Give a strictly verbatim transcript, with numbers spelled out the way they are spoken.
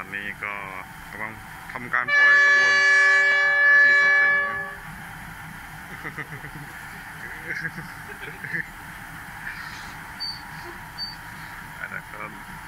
อนนี้ก็กำลังทำการปล่อยขบวนสี่สองสี่อันนั้นก็